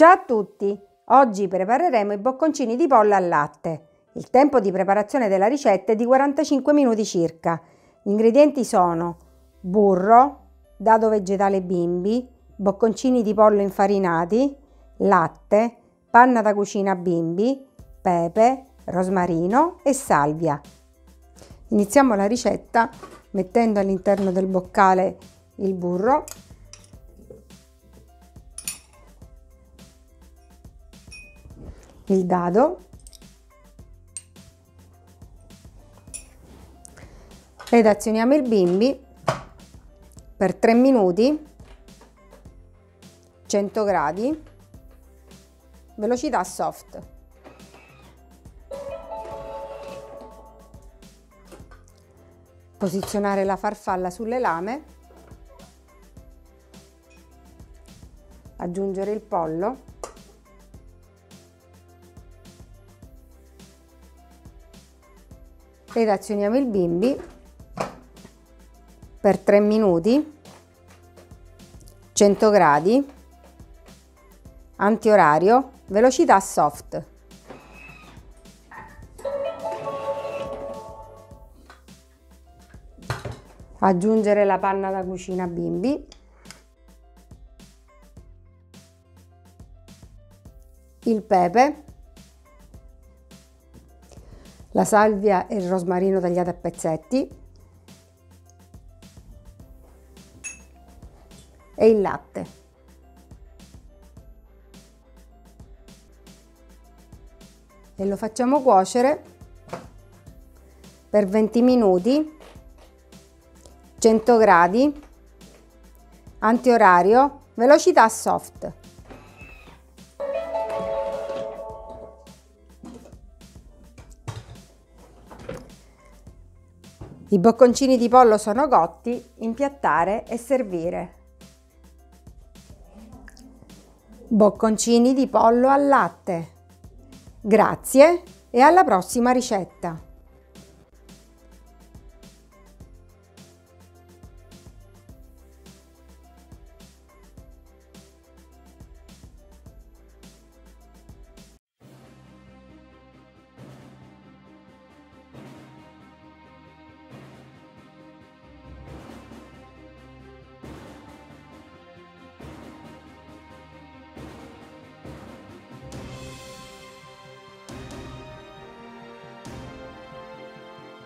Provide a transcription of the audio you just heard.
Ciao a tutti! Oggi prepareremo i bocconcini di pollo al latte. Il tempo di preparazione della ricetta è di 45 minuti circa. Gli ingredienti sono burro, dado vegetale Bimbi, bocconcini di pollo infarinati, latte, panna da cucina Bimbi, pepe, rosmarino e salvia. Iniziamo la ricetta mettendo all'interno del boccale il burro, il dado ed azioniamo il Bimbi per 3 minuti, 100 gradi, velocità soft. Posizionare la farfalla sulle lame, aggiungere il pollo, ed azioniamo il Bimbi per 3 minuti, 100 gradi, antiorario, velocità soft. Aggiungere la panna da cucina Bimbi, il pepe, la salvia e il rosmarino tagliati a pezzetti e il latte. E lo facciamo cuocere per 20 minuti, 100 gradi, antiorario, velocità soft. I bocconcini di pollo sono cotti, impiattare e servire. Bocconcini di pollo al latte. Grazie e alla prossima ricetta!